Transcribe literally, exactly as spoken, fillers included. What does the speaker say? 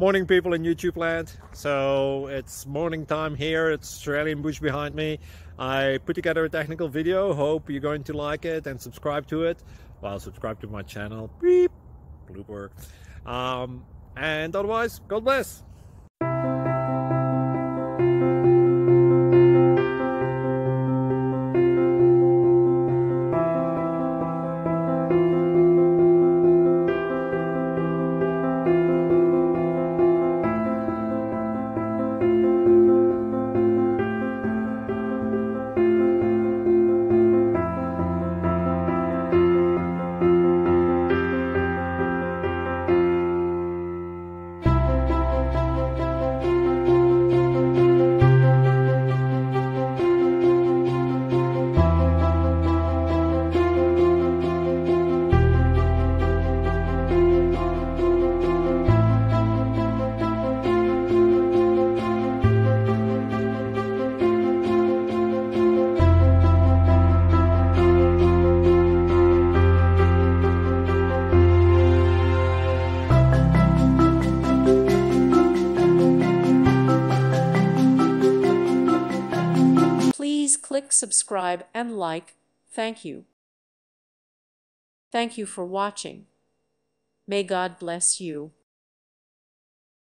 Morning, people in YouTube land. So it's morning time here. It's Australian bush behind me. I put together a technical video. Hope you're going to like it and subscribe to it. Well, subscribe to my channel. Beep. Blooper. Um, and otherwise, God bless. Please click subscribe and like. Thank you. Thank you for watching. May God bless you.